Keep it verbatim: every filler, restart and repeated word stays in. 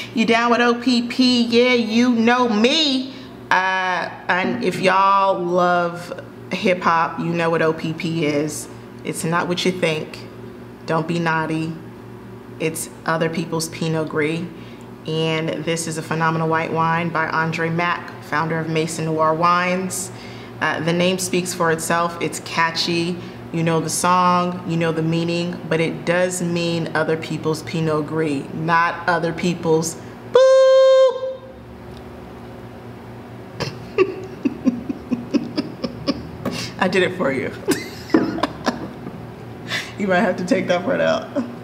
You down with O P P? Yeah, you know me. Uh, and if y'all love hip hop, you know what O P P is. It's not what you think. Don't be naughty. It's other people's Pinot Gris. And this is a phenomenal white wine by Andre Mack, founder of Maison Noir Wines. Uh, the name speaks for itself. It's catchy. You know the song, you know the meaning, but it does mean other people's Pinot Gris, not other people's boop. I did it for you. You might have to take that part out.